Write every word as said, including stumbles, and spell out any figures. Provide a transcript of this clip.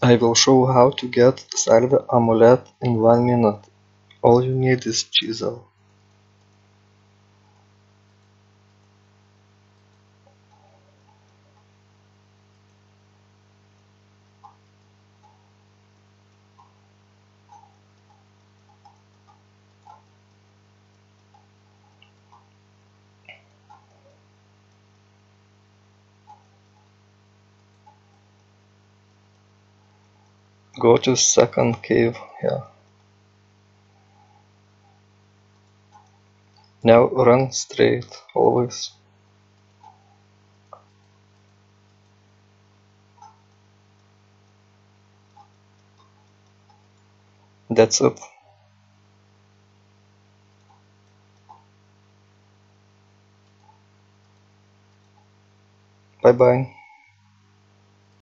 I will show how to get SALVE amulet in one minute. All you need is chisel. Go to second cave here. Now run straight, always. That's it. Bye bye.